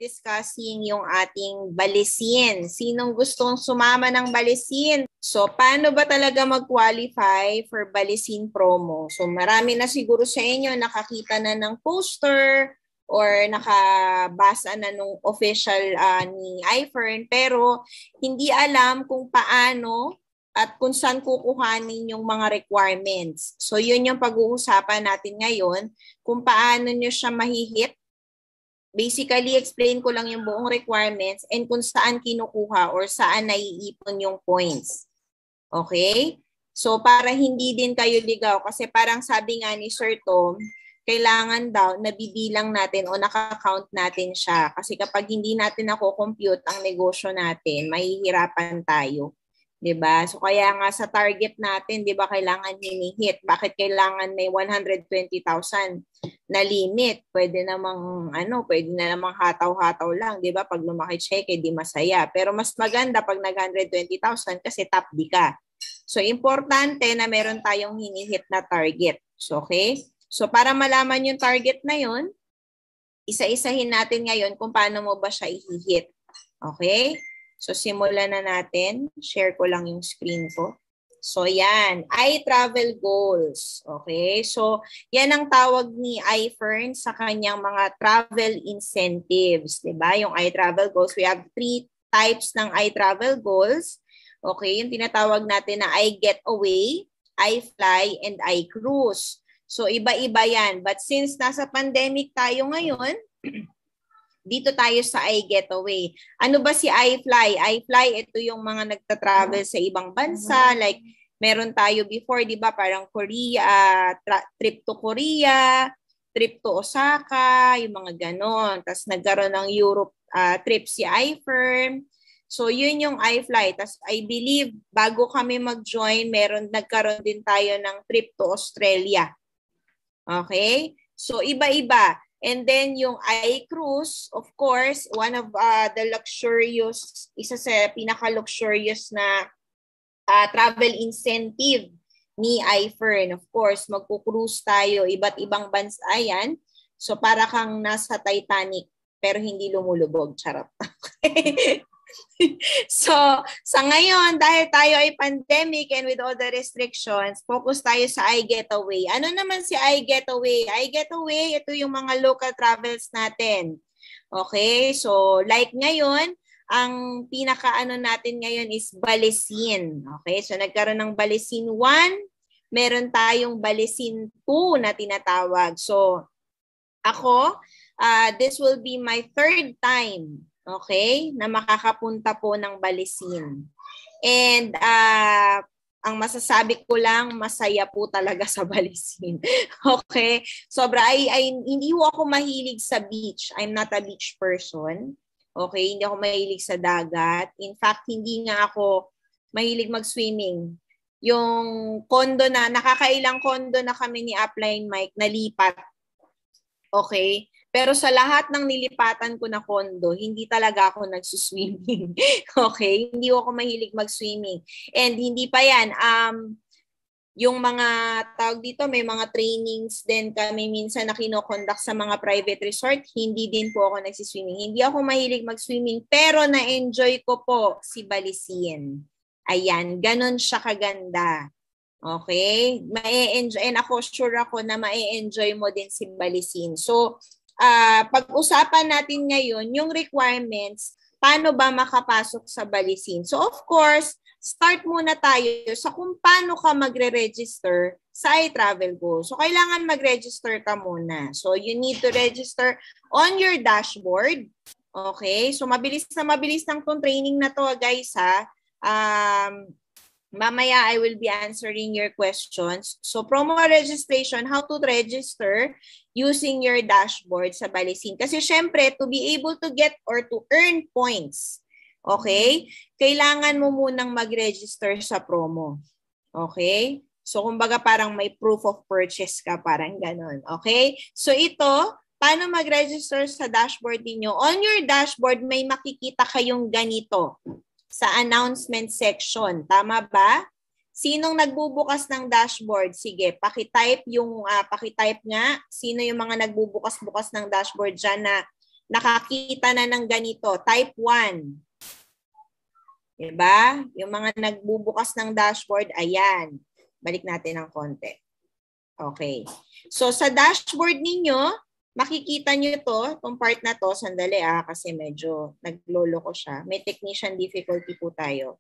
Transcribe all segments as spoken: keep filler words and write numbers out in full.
discussing yung ating Balesin. Sinong gustong sumama ng Balesin? So, paano ba talaga mag-qualify for Balesin promo? So, marami na siguro sa inyo nakakita na ng poster or nakabasa na nung official uh, ni iFern, pero hindi alam kung paano at kung saan kukuhanin yung mga requirements. So, yun yung pag-uusapan natin ngayon, kung paano nyo siya mahihit. Basically, explain ko lang yung buong requirements and kung saan kinukuha or saan naiipon yung points. Okay? So, para hindi din kayo ligaw, kasi parang sabi nga ni Sir Tom, kailangan daw nabibilang natin o nakaka-count natin siya. Kasi kapag hindi natin nako-compute ang negosyo natin, mahihirapan tayo. Diba? So, kaya nga sa target natin, diba, kailangan hinihit. Bakit kailangan may one hundred twenty thousand na limit? Pwede namang, ano, pwede na namang hataw-hataw lang, diba? Pag lumaki check, eh, di masaya. Pero mas maganda pag nag one hundred twenty thousand kasi top di ka. So, importante na meron tayong hinihit na target. So, okay? So, para malaman yung target na yun, isa-isahin natin ngayon kung paano mo ba siya ihihit. Okay? So, simulan na natin. Share ko lang yung screen ko. So, yan. I-travel goals. Okay? So, yan ang tawag ni iFern sa kanyang mga travel incentives. Diba? Yung I-travel goals. We have three types ng I-travel goals. Okay? Yung tinatawag natin na iGetaway, iFly, and iCruise. So, iba-iba yan. But since nasa pandemic tayo ngayon, dito tayo sa iGetaway. Ano ba si iFly? iFly, ito yung mga nagta-travel sa ibang bansa. Like, meron tayo before, di ba? Parang Korea, uh, trip to Korea, trip to Osaka, yung mga ganon. Tapos nagkaroon ng Europe uh, trip si iFern. So, yun yung iFly. Tapos, I believe, bago kami mag-join, meron, nagkaroon din tayo ng trip to Australia. Okay? So, iba-iba. And then yung iCruise, of course, one of uh, the luxurious, isa sa pinaka-luxurious na uh, travel incentive ni iFern. Of course, magku-cruise tayo, iba't ibang bansa yan. So para kang nasa Titanic, pero hindi lumulubog. Charot. So, sa ngayon, dahil tayo ay pandemic and with all the restrictions, focus tayo sa iGetaway. Ano naman si iGetaway? iGetaway, ito yung mga local travels natin. Okay? So, like ngayon, ang pinaka-ano natin ngayon is Balesin. Okay? So, nagkaroon ng Balesin one, meron tayong Balesin two na tinatawag. So, ako, uh, this will be my third time, okay, na makakapunta po ng Balesin. And uh, ang masasabi ko lang, masaya po talaga sa Balesin. Okay? Sobra, ay, ay, hindi ko ako mahilig sa beach. I'm not a beach person. Okay? Hindi ako mahilig sa dagat. In fact, hindi nga ako mahilig mag-swimming. Yung kondo na, nakakailang kondo na kami ni Upline Mike, nalipat. Okay? Pero sa lahat ng nilipatan ko na kondo, hindi talaga ako nagsuswimming. Okay? Hindi ako mahilig mag-swimming. And hindi pa yan. Um, yung mga tawag dito, may mga trainings din kami minsan na kinokonduct sa mga private resort. Hindi din po ako nagsiswimming. Hindi ako mahilig mag-swimming. Pero na-enjoy ko po si Balesin. Ayan. Ganon siya kaganda. Okay? Ma-enjoy. And ako, sure ako na ma-enjoy mo din si Balesin. So, Uh, pag-usapan natin ngayon yung requirements, paano ba makapasok sa Balesin. So of course, start muna tayo sa kung paano ka magre-register sa iTravel Go. So kailangan mag-register ka muna. So you need to register on your dashboard. Okay? So mabilis na mabilis lang tong training na to, guys, ha. Um, mamaya I will be answering your questions. So promo registration, how to register using your dashboard sa Balesin. Kasi syempre, to be able to get or to earn points, okay, kailangan mo munang mag-register sa promo. Okay? So kumbaga parang may proof of purchase ka, parang ganon. Okay? So ito, paano mag-register sa dashboard niyo? On your dashboard, may makikita kayong ganito sa announcement section. Tama ba? Sinong nagbubukas ng dashboard? Sige, paki-type yung, uh, paki-type nga. Sino yung mga nagbubukas-bukas ng dashboard dyan na nakakita na ng ganito, type one. Diba? Yung mga nagbubukas ng dashboard, ayan. Balik natin ng konti. Okay. So, sa dashboard ninyo, makikita nyo to, itong part na to, sandali ah, kasi medyo naglolo ko siya. May technician difficulty po tayo.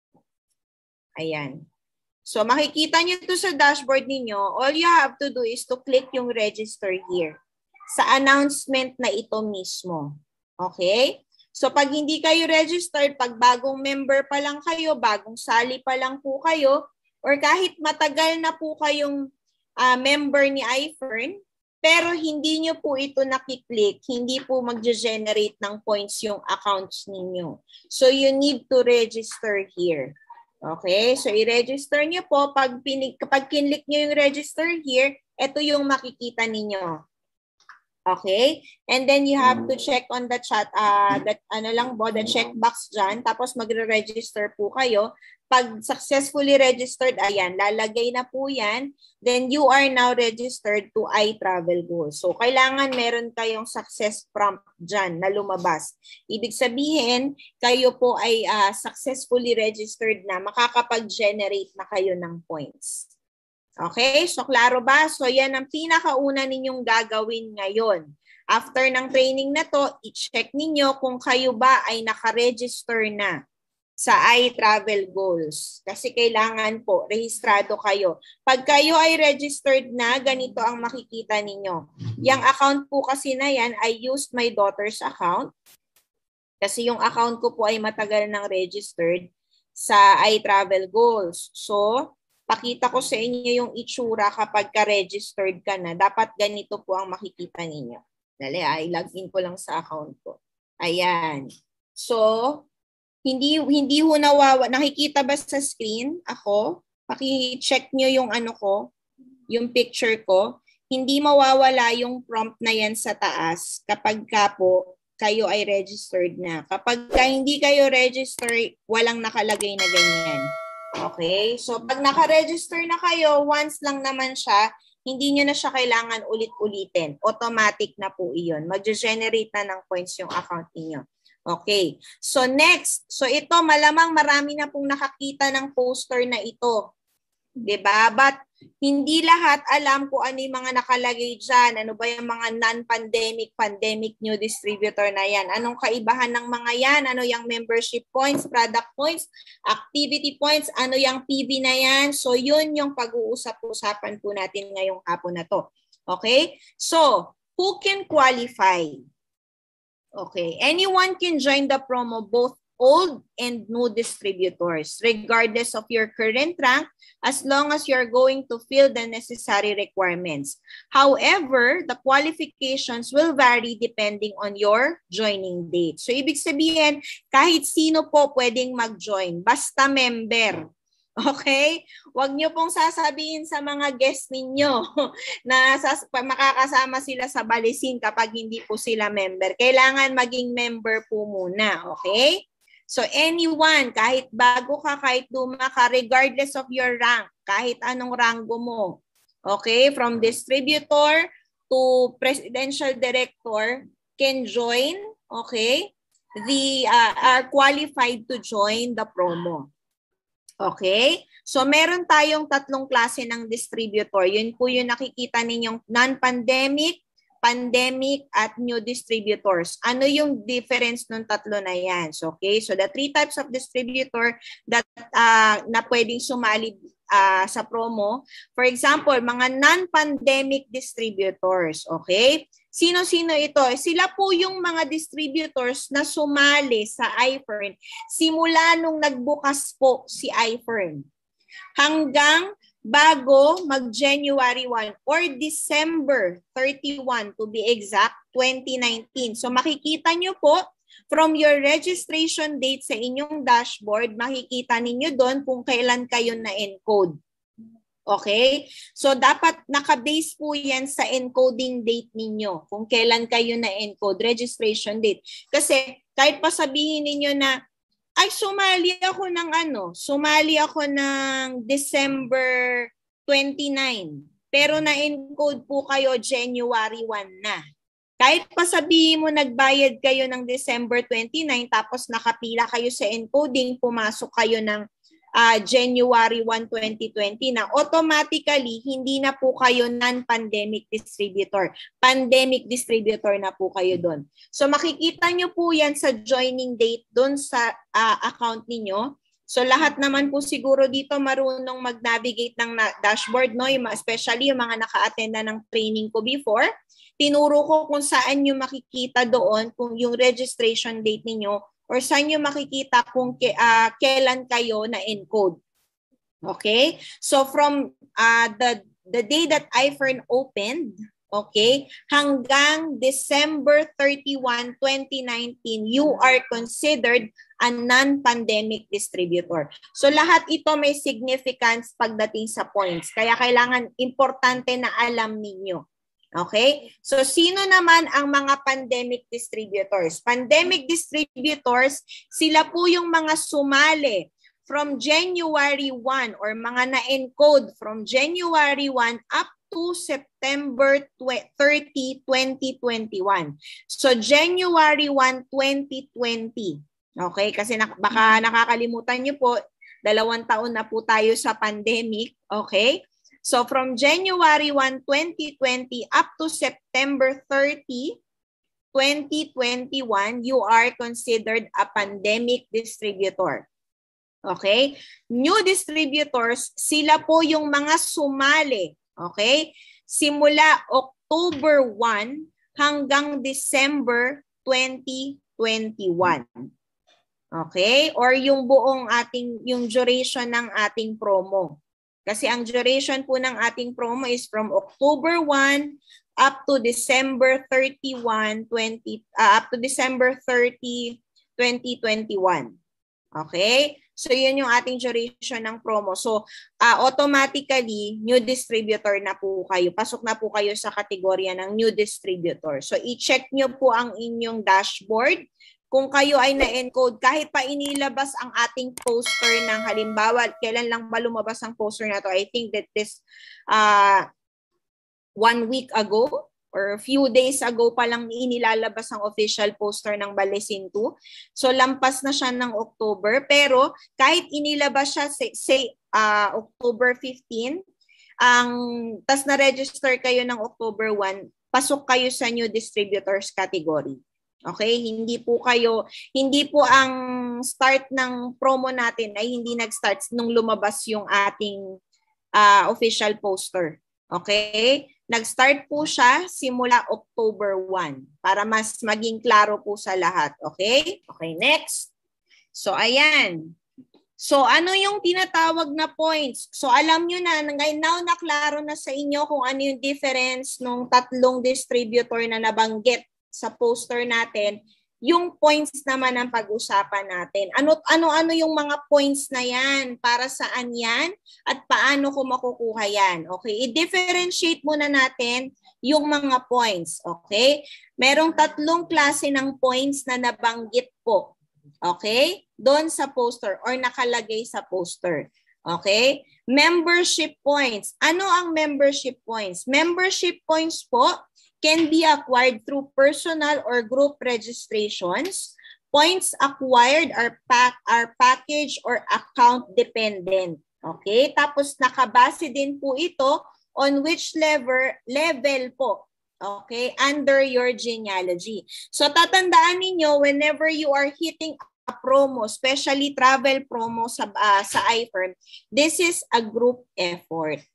Ayan. So, makikita nyo to sa dashboard ninyo. All you have to do is to click yung register here sa announcement na ito mismo. Okay? So, pag hindi kayo registered, pag bagong member pa lang kayo, bagong sali pa lang po kayo, or kahit matagal na po kayong uh, member ni iFern, pero hindi nyo po ito nakiklik, hindi po mag-generate ng points yung accounts ninyo. So, you need to register here. Okay? So, i-register nyo po. Pag, pinig, kapag kinlik nyo yung register here, ito yung makikita ninyo. Okay? And then you have to check on the chat, uh, that, ano lang po, the checkbox dyan. Tapos magre-register po kayo. Pag successfully registered, ayan, lalagay na po yan. Then you are now registered to iTravelGo. So, kailangan meron kayong success prompt dyan na lumabas. Ibig sabihin, kayo po ay uh, successfully registered na, makakapag-generate na kayo ng points. Okay? So, klaro ba? So, yan ang pinakauna ninyong gagawin ngayon. After ng training na to, i-check ninyo kung kayo ba ay nakaregister na sa iTravelGoals. Kasi kailangan po, rehistrado kayo. Pag kayo ay registered na, ganito ang makikita ninyo. Yung account po kasi na yan, I used my daughter's account. Kasi yung account ko po ay matagal nang registered sa iTravelGoals. So, pakita ko sa inyo yung itsura kapag ka-registered ka na. Dapat ganito po ang makikita ninyo. Dali, ay login ko lang sa account ko. Ayan. So, hindi hindi ho nawawa. Nakikita ba sa screen ako? Paki-check nyo yung ano ko, yung picture ko. Hindi mawawala yung prompt na yan sa taas kapag ka po kayo ay registered na. Kapag ka hindi kayo registered, walang nakalagay na ganyan. Okay? So, pag naka-register na kayo, once lang naman siya, hindi nyo na siya kailangan ulit-ulitin. Automatic na po iyon. Mag-generate na ng points yung account niyo. Okay. So, next. So, ito, malamang marami na pong nakakita ng poster na ito. Diba? But, hindi lahat alam kung ano yung mga nakalagay dyan. Ano ba yung mga non-pandemic, pandemic new distributor na yan? Anong kaibahan ng mga yan? Ano yung membership points, product points, activity points? Ano yung P V na yan? So, yun yung pag-uusap-usapan po natin ngayong hapon na to. Okay? So, who can qualify? Okay. Anyone can join the promo, both old and new distributors, regardless of your current rank, as long as you're going to fill the necessary requirements. However, the qualifications will vary depending on your joining date. So, ibig sabihin, kahit sino po pwedeng mag-join, basta member. Okay? Huwag nyo pong sasabihin sa mga guests ninyo na sas makakasama sila sa Balesin kapag hindi po sila member. Kailangan maging member po muna. Okay? So anyone, kahit bago ka, kahit luma ka, regardless of your rank, kahit anong ranggo mo, okay, from distributor to presidential director, can join, okay, the, uh, are qualified to join the promo. Okay? So meron tayong tatlong klase ng distributor. Yun po yung nakikita ninyong non-pandemic, pandemic, at new distributors. Ano yung difference ng tatlo na yan? So, okay, so the three types of distributor that uh, na pwedeng sumali uh, sa promo. For example, mga non-pandemic distributors. Okay? Sino-sino ito? Sila po yung mga distributors na sumali sa iFern simula nung nagbukas po si iFern hanggang bago mag-January first or December thirty-first to be exact, twenty nineteen. So makikita nyo po from your registration date sa inyong dashboard, makikita ninyo doon kung kailan kayo na-encode. Okay? So dapat naka-base po yan sa encoding date ninyo, kung kailan kayo na-encode, registration date. Kasi kahit pa sabihin ninyo na ay, sumali ako ng ano, sumali ako ng December twenty-nine. Pero na-encode po kayo January first na. Kahit pa sabihin mo nagbayad kayo ng December twenty-nine tapos nakapila kayo sa encoding, pumasok kayo ng uh, January first, twenty twenty na automatically hindi na po kayo non-pandemic distributor. Pandemic distributor na po kayo doon. So makikita nyo po yan sa joining date doon sa uh, account ninyo. So lahat naman po siguro dito marunong mag-navigate ng dashboard, no? Especially yung mga naka-attend na ng training ko before. Tinuro ko kung saan nyo makikita doon kung yung registration date ninyo or saan nyo makikita kung ke, uh, kailan kayo na-encode. Okay? So from uh, the, the day that iFern opened, okay, hanggang December thirty-first, twenty nineteen, you are considered a non-pandemic distributor. So lahat ito may significance pagdating sa points. Kaya kailangan importante na alam ninyo. Okay? So, sino naman ang mga pandemic distributors? Pandemic distributors, sila po yung mga sumali from January first or mga na-encode from January first up to September thirtieth, twenty twenty-one. So, January first, twenty twenty. Okay? Kasi na, baka nakakalimutan nyo po, dalawang taon na po tayo sa pandemic. Okay? So from January first, twenty twenty up to September thirtieth, twenty twenty-one, you are considered a pandemic distributor. Okay? New distributors, sila po yung mga sumali. Okay? Simula October first hanggang December twenty twenty-one. Okay? Or yung buong ating, yung duration ng ating promo. Kasi ang duration po ng ating promo is from October first up to December thirty-first, twenty uh, up to December thirtieth, twenty twenty-one. Okay? So yun yung ating duration ng promo. So uh, automatically new distributor na po kayo. Pasok na po kayo sa kategorya ng new distributor. So i-check nyo po ang inyong dashboard. Kung kayo ay na-encode, kahit pa inilabas ang ating poster ng halimbawa, kailan lang ba lumabas ang poster na to? I think that this uh, one week ago or a few days ago pa lang inilalabas ang official poster ng Balesin two. So lampas na siya ng October. Pero kahit inilabas siya, say, say uh, October fifteenth, ang, tas na-register kayo ng October first, pasok kayo sa new distributors category. Okay, hindi po kayo, hindi po ang start ng promo natin ay hindi nag-start nung lumabas yung ating uh, official poster. Okay? Nag-start po siya simula October first para mas maging klaro po sa lahat. Okay? Okay, next. So, ayan. So, ano yung tinatawag na points? So, alam nyo na, now naklaro na sa inyo kung ano yung difference ng tatlong distributor na nabanggit sa poster natin. Yung points naman ang pag-usapan natin. Ano, ano-ano yung mga points na yan? Para saan yan? At paano ko makukuha yan? Okay? I-differentiate muna natin yung mga points. Okay? Merong tatlong klase ng points na nabanggit po. Okay? Doon sa poster or nakalagay sa poster. Okay? Membership points. Ano ang membership points? Membership points po can be acquired through personal or group registrations. Points acquired are, pack, are package or account dependent. Okay? Tapos nakabase din po ito on which level, level po. Okay? Under your genealogy. So tatandaan ninyo whenever you are hitting a promo, especially travel promo sa, uh, sa iFern, this is a group effort.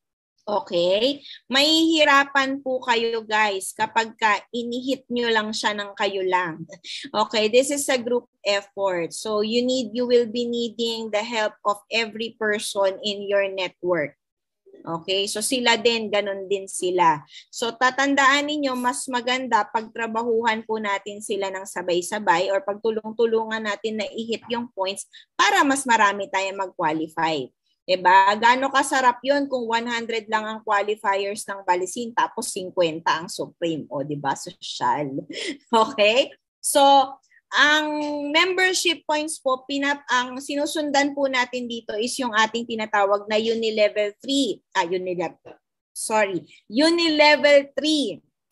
Okay? Mahihirapan po kayo guys kapag ka inihit nyo lang siya ng kayo lang. Okay? This is a group effort. So you need, you will be needing the help of every person in your network. Okay? So sila din, ganun din sila. So tatandaan ninyo, mas maganda pagtrabahuhan po natin sila ng sabay-sabay or pagtulong-tulungan natin na ihit yung points para mas marami tayong mag-qualify. Diba? Gaano kasarap yun kung one hundred lang ang qualifiers ng Balesin tapos fifty ang Supreme. O, diba? Social. Okay? So, ang membership points po, pinap ang sinusundan po natin dito is yung ating tinatawag na Unilevel three. Ah, Unilevel. Sorry. Unilevel three.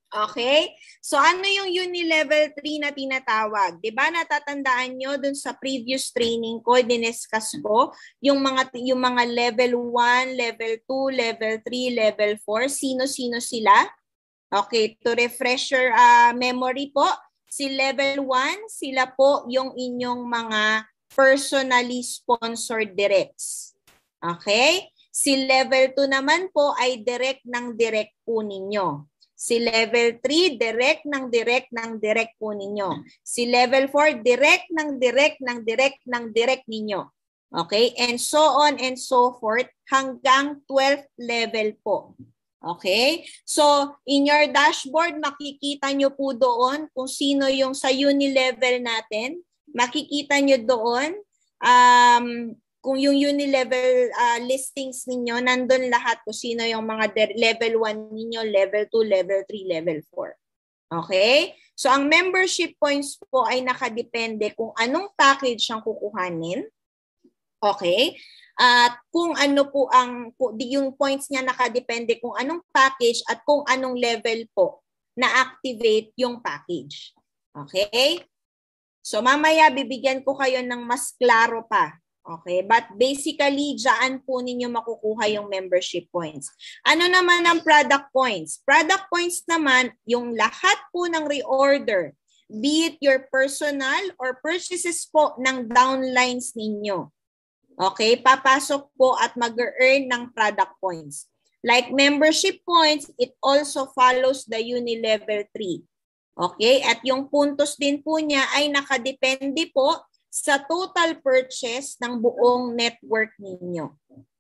Okay? So ano yung uni-level three na tinatawag? Diba natatandaan nyo dun sa previous training ko, diniscuss ko, yung mga, yung mga level one, level two, level three, level four, sino-sino sila? Okay, to refresh your uh, memory po, si level one, sila po yung inyong mga personally sponsored directs. Okay? Si level two naman po ay direct ng direct po ninyo. Si level three, direct ng direct ng direct po ninyo. Si level four, direct ng direct ng direct ng direct ninyo. Okay? And so on and so forth hanggang twelfth level po. Okay? So, in your dashboard, makikita nyo po doon kung sino yung sa uni-level natin. Makikita nyo doon um, kung yung uni-level uh, listings ninyo, nandun lahat kung sino yung mga level one ninyo, level two, level three, level four. Okay? So, ang membership points po ay nakadepende kung anong package ang kukuhanin. Okay? At kung ano po ang, yung points niya nakadepende kung anong package at kung anong level po na-activate yung package. Okay? So, mamaya bibigyan ko kayo ng mas klaro pa. Okay, but basically, dyan po ninyo makukuha yung membership points. Ano naman ang product points? Product points naman, yung lahat po ng reorder, be it your personal or purchases po ng downlines ninyo. Okay, papasok po at mag-earn ng product points. Like membership points, it also follows the uni-level three. Okay, at yung puntos din po niya ay nakadepende po sa total purchase ng buong network ninyo.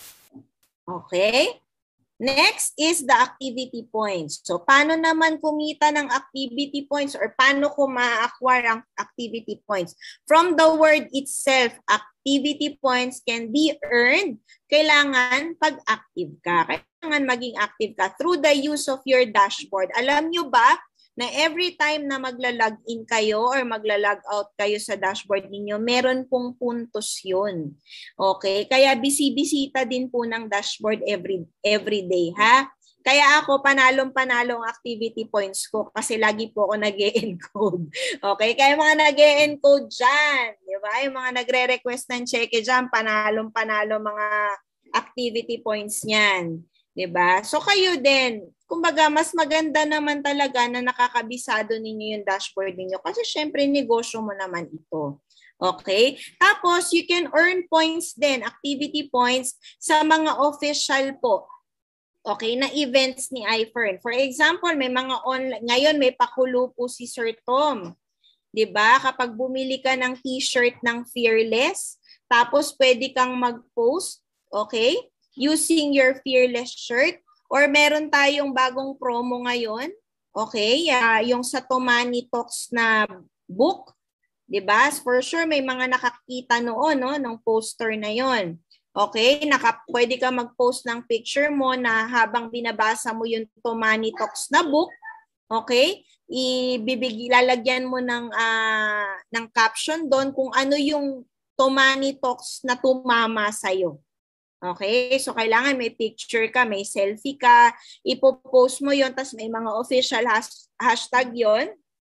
Okay? Next is the activity points. So, paano naman kumita ng activity points or paano ko ma-acquire ang activity points? From the word itself, activity points can be earned. Kailangan pag-active ka. Kailangan maging active ka through the use of your dashboard. Alam nyo ba na every time na magla-log in kayo or magla-log out kayo sa dashboard ninyo, meron pong puntos yun. Okay? Kaya bisi-bisita din po ng dashboard every, every day, ha? Kaya ako, panalong-panalo ang activity points ko kasi lagi po ako nag-e-encode. Okay? Kaya mga nag-e-encode dyan, di ba? Yung mga nagre-request ng cheque dyan, panalong-panalo mga activity points niyan. Diba? So kayo din, kumbaga mas maganda naman talaga na nakakabisado ninyo yung dashboard ninyo kasi syempre negosyo mo naman ito. Okay? Tapos you can earn points din, activity points sa mga official po. Okay, na events ni iFern. For example, may mga online, ngayon may pakulo po si Sir Tom. Diba? Kapag bumili ka ng t-shirt ng Fearless, tapos pwede kang mag-post, okay? Using your Fearless shirt, or meron tayong bagong promo ngayon, okay, uh, yung sa Tomani Talks na book, diba? For sure, may mga nakakita noon, no, nung poster na yon. Okay, naka, pwede ka mag-post ng picture mo na habang binabasa mo yung Tomani Talks na book, okay, ibibig, lalagyan mo ng, uh, ng caption doon kung ano yung Tomani Talks na tumama sa'yo. Okay? So, kailangan may picture ka, may selfie ka, ipopost mo yon, tas may mga official has hashtag yon.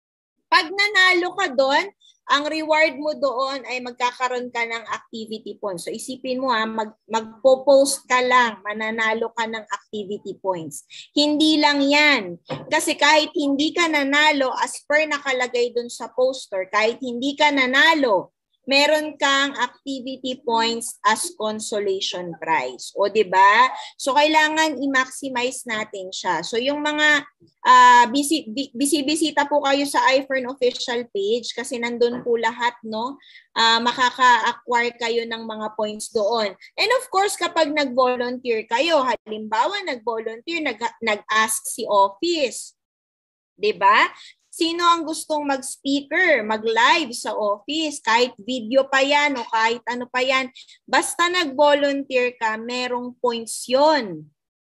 Pag nanalo ka doon, ang reward mo doon ay magkakaroon ka ng activity points. So, isipin mo ha, mag magpo-post ka lang, mananalo ka ng activity points. Hindi lang yan. Kasi kahit hindi ka nanalo, as per nakalagay doon sa poster, kahit hindi ka nanalo, meron kang activity points as consolation prize. O, diba? So, kailangan i-maximize natin siya. So, yung mga uh, bisi, bisi-bisita po kayo sa iFern official page kasi nandun po lahat, no? Uh, makaka-acquire kayo ng mga points doon. And of course, kapag nag-volunteer kayo, halimbawa, nag-volunteer, nag-ask si office. Diba? Sino ang gustong mag-speaker, mag-live sa office, kahit video pa yan o kahit ano pa yan. Basta nag-volunteer ka, merong points yun.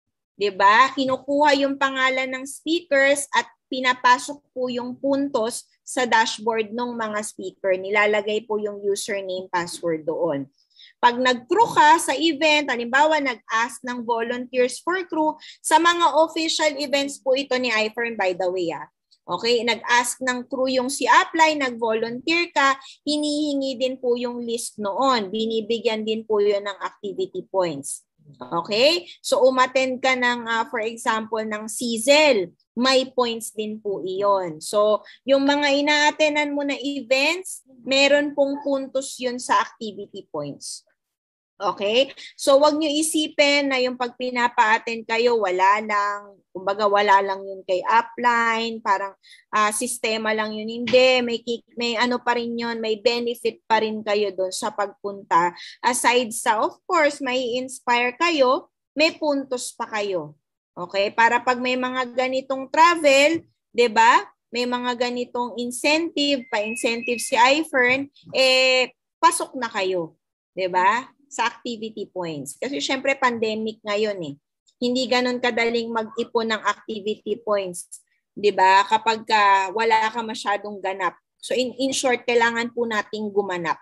Diba? Kinukuha yung pangalan ng speakers at pinapasok po yung puntos sa dashboard ng mga speaker. Nilalagay po yung username, password doon. Pag nag-crew ka sa event, halimbawa nag-ask ng volunteers for crew, sa mga official events po ito ni iFern, by the way. Ah. Okay, nag-ask ng crew yung si Upline, nag-volunteer ka, hinihingi din po yung list noon. Binibigyan din po yun ng activity points. Okay? So, umattend ka ng, uh, for example, ng sizzle. May points din po iyon. So, yung mga ina-attendan mo na events, meron pong puntos yun sa activity points. Okay? So, wag nyo isipin na yung pag pinapa-attend kayo, wala lang. Kumbaga, wala lang yun kay Upline. Parang uh, sistema lang yun. Hindi. May, may ano pa rin yun. May benefit pa rin kayo doon sa pagpunta. Aside sa, of course, may inspire kayo, may puntos pa kayo. Okay? Para pag may mga ganitong travel, 'di ba? May mga ganitong incentive, pa-incentive si iFern, eh, pasok na kayo. 'Di ba? Sa activity points. Kasi syempre pandemic ngayon eh. Hindi ganun kadaling mag-ipon ng activity points. 'Di ba? Kapag ka wala ka masyadong ganap. So in, in short, kailangan po nating gumanap.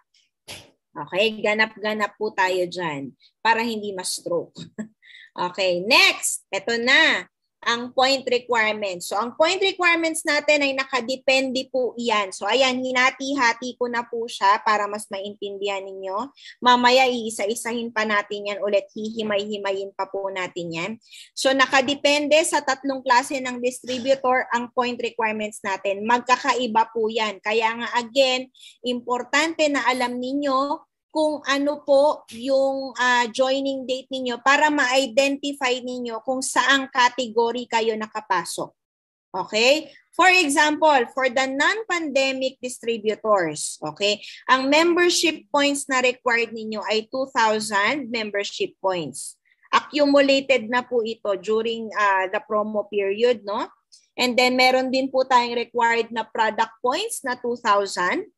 Okay? Ganap-ganap po tayo dyan para hindi ma-stroke. Okay, next. Ito na. Ang point requirements. So, ang point requirements natin ay nakadepende po iyan. So, ayan, hinati-hati ko na po siya para mas maintindihan ninyo. Mamaya, iisa-isahin pa natin yan ulit. Hihimay-himayin pa po natin yan. So, nakadepende sa tatlong klase ng distributor ang point requirements natin. Magkakaiba po yan. Kaya nga, again, importante na alam ninyo kung ano po yung uh, joining date ninyo para ma-identify ninyo kung saang category kayo nakapasok. Okay? For example, for the non-pandemic distributors, okay, ang membership points na required ninyo ay two thousand membership points. Accumulated na po ito during uh, the promo period, no? And then meron din po tayong required na product points na two thousand.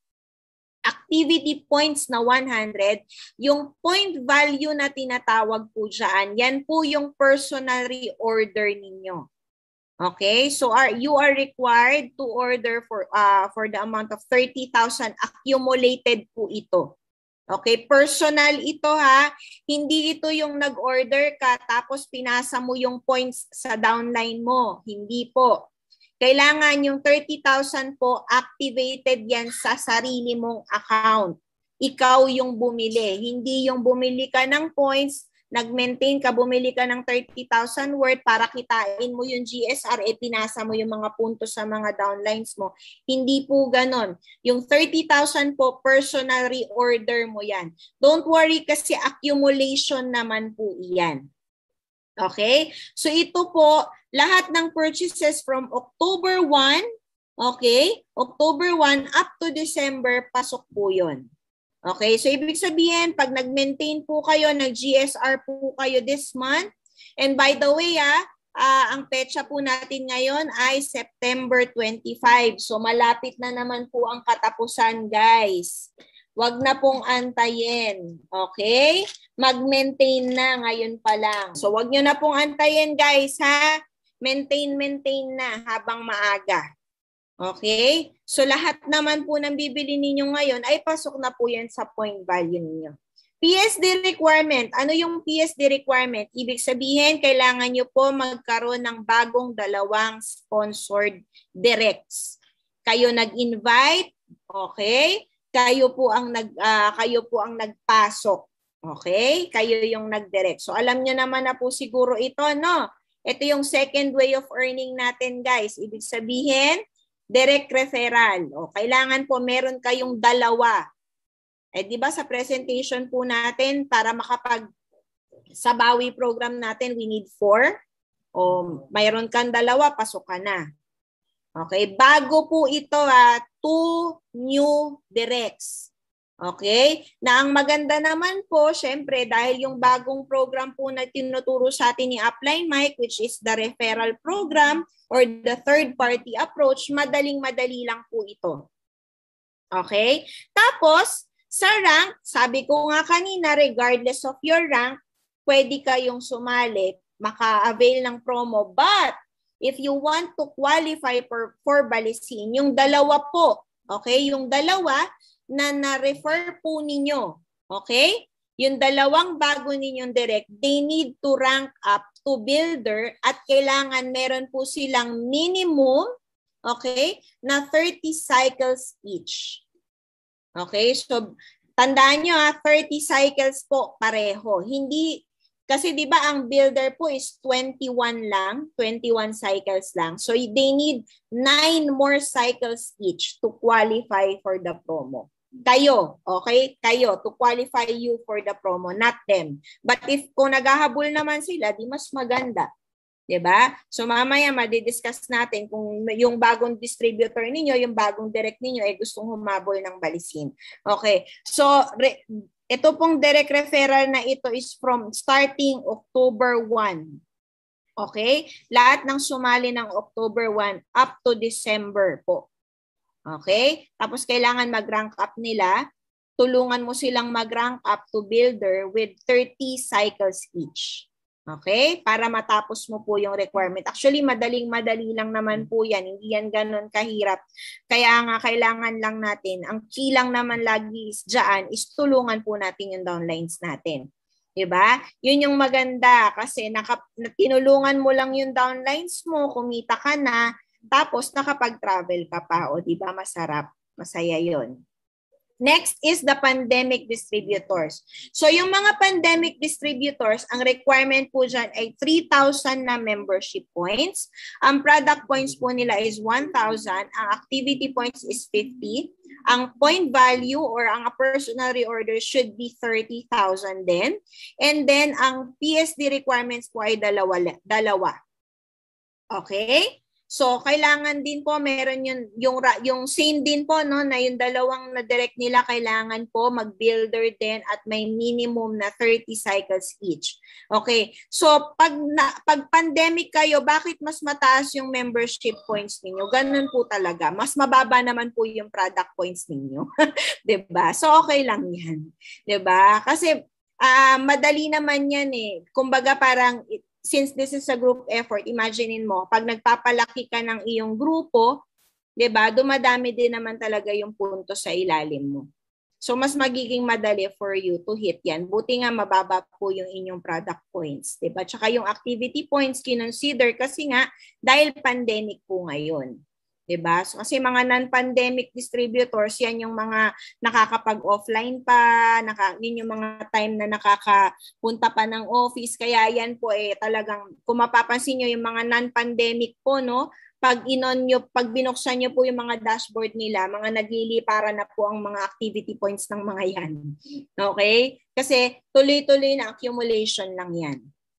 Activity points na one hundred, yung point value na tinatawag po dyan, yan po yung personal reorder ninyo. Okay? So are, you are required to order for, uh, for the amount of thirty thousand. Accumulated po ito. Okay? Personal ito ha. Hindi ito yung nag-order ka tapos pinasa mo yung points sa downline mo. Hindi po. Kailangan yung thirty thousand po, activated yan sa sarili mong account. Ikaw yung bumili. Hindi yung bumili ka ng points, nag-maintain ka, bumili ka ng thirty thousand worth para kitain mo yung G S R, eh pinasa mo yung mga puntos sa mga downlines mo. Hindi po ganon. Yung thirty thousand po, personal reorder mo yan. Don't worry kasi accumulation naman po iyan. Okay? So ito po, lahat ng purchases from October first, okay? October first up to December, pasok po yun. Okay? So ibig sabihin, pag nag-maintain po kayo, nag-G S R po kayo this month, and by the way, ah, uh, ang petsa po natin ngayon ay September twenty-five. So malapit na naman po ang katapusan, guys. Wag na pong antayin. Okay? Mag-maintain na ngayon pa lang. So, wag nyo na pong antayin, guys, ha? Maintain, maintain na habang maaga. Okay? So, lahat naman po ng bibili ninyo ngayon ay pasok na po yan sa point value ninyo. P S D requirement. Ano yung P S D requirement? Ibig sabihin, kailangan nyo po magkaroon ng bagong dalawang sponsored directs. Kayo nag-invite, okay? Kayo po ang nag uh, kayo po ang nagpasok. Okay? Kayo yung nag-direct. So alam niyo naman na po siguro ito, no? Ito yung second way of earning natin, guys. Ibig sabihin, direct referral. O kailangan po meron kayong dalawa. Eh di ba sa presentation po natin para makapag sa Bawi program natin, we need four. O mayroon kang dalawa, pasok ka na. Okay, bago po ito ha, two new directs. Okay, na ang maganda naman po, syempre dahil yung bagong program po na tinuturo sa atin ni Upline Mike, which is the referral program or the third party approach, madaling-madali lang po ito. Okay, tapos sa rank, sabi ko nga kanina, regardless of your rank, pwede kayong sumali, maka-avail ng promo, but if you want to qualify for, for Balesin, yung dalawa po, okay? Yung dalawa na na-refer po ninyo, okay? yung dalawang bago ninyong direct, they need to rank up to builder at kailangan meron po silang minimum, okay, na thirty cycles each. Okay, so tandaan nyo ha, thirty cycles po pareho. Hindi, kasi di ba ang builder po is twenty-one lang, twenty-one cycles lang. So they need nine more cycles each to qualify for the promo. Kayo, okay? Kayo, to qualify you for the promo, not them. But if kung naghahabol naman sila, di mas maganda. Diba? So mamaya madidiscuss natin kung yung bagong distributor ninyo, yung bagong direct ninyo ay gustong humabol ng Balesin. Okay. So re, ito pong direct referral na ito is from starting October first. Okay? Lahat ng sumali ng October first up to December po. Okay? Tapos kailangan mag-rank up nila. Tulungan mo silang mag-rank up to builder with thirty cycles each. Okay? Para matapos mo po yung requirement. Actually, madaling-madali lang naman po yan. Hindi yan ganun kahirap. Kaya nga, kailangan lang natin, ang key lang naman lagi is dyan, is tulungan po natin yung downlines natin. Diba? Yun yung maganda kasi naka, tinulungan mo lang yung downlines mo, kumita ka na, tapos nakapag-travel ka pa. O diba? Masarap. Masaya yun. Next is the pandemic distributors. So yung mga pandemic distributors, ang requirement po dyan ay three thousand na membership points. Ang product points po nila is one thousand. Ang activity points is fifty. Ang point value or ang personal reorder should be thirty thousand din. And then ang P S D requirements po ay dalawa. dalawa. Okay? So, kailangan din po, meron yung, yung, yung same din po, no, na yung dalawang na direct nila, kailangan po mag-builder din at may minimum na thirty cycles each. Okay. So, pag, na, pag pandemic kayo, bakit mas mataas yung membership points ninyo? Ganun po talaga. Mas mababa naman po yung product points ninyo. Diba? So, okay lang yan. Diba? Kasi, uh, madali naman yan eh. Kumbaga parang, since this is a group effort, imaginein mo, pag nagpapalaki ka ng iyong grupo, 'di ba? Dumadami din naman talaga yung punto sa ilalim mo. So mas magiging madali for you to hit 'yan. Buti nga mababa po yung inyong product points, 'di ba? Tsaka yung activity points kinonsider kasi nga dahil pandemic po ngayon. Diba? So, kasi mga non-pandemic distributors, yan yung mga nakakapag-offline pa, naka, yun yung mga time na nakakapunta pa ng office. Kaya yan po eh talagang, kung mapapansin nyo yung mga non-pandemic po, no? Pag inon nyo, pag binuksan nyo po yung mga dashboard nila, mga nagliliparan na po ang mga activity points ng mga yan. Okay? Kasi tuloy-tuloy na accumulation lang yan.